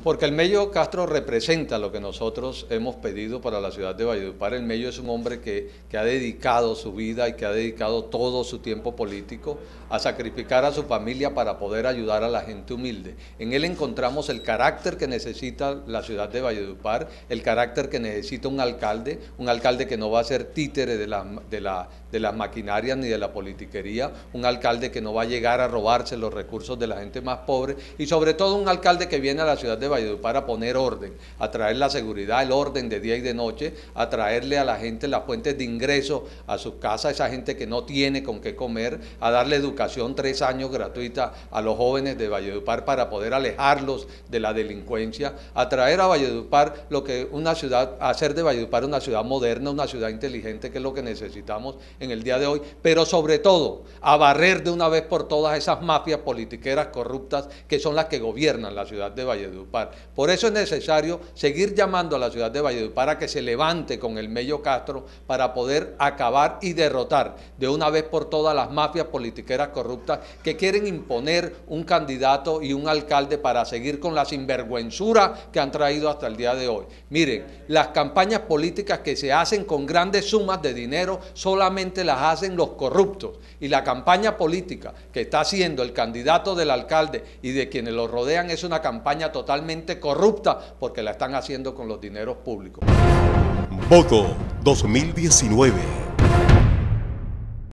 Porque el Mello Castro representa lo que nosotros hemos pedido para la ciudad de Valledupar. El Mello es un hombre que ha dedicado su vida y que ha dedicado todo su tiempo político a sacrificar a su familia para poder ayudar a la gente humilde. En él encontramos el carácter que necesita la ciudad de Valledupar, el carácter que necesita un alcalde que no va a ser títere de las maquinarias ni de la politiquería, un alcalde que no va a llegar a robarse los recursos de la gente más pobre y sobre todo un alcalde que viene a la ciudad de Valledupar a poner orden, a traer la seguridad, el orden de día y de noche, a traerle a la gente las fuentes de ingreso a sus casas, esa gente que no tiene con qué comer, a darle educación 3 años gratuita a los jóvenes de Valledupar para poder alejarlos de la delincuencia, a traer a Valledupar a hacer de Valledupar una ciudad moderna, una ciudad inteligente, que es lo que necesitamos en el día de hoy, pero sobre todo a barrer de una vez por todas esas mafias politiqueras corruptas que son las que gobiernan la ciudad de Valledupar. Por eso es necesario seguir llamando a la ciudad de Valledupar a que se levante con el Mello Castro para poder acabar y derrotar de una vez por todas las mafias politiqueras corruptas que quieren imponer un candidato y un alcalde para seguir con la sinvergüenzura que han traído hasta el día de hoy. Miren, las campañas políticas que se hacen con grandes sumas de dinero solamente las hacen los corruptos, y la campaña política que está haciendo el candidato del alcalde y de quienes lo rodean es una campaña totalmente corrupta porque la están haciendo con los dineros públicos. Voto 2019.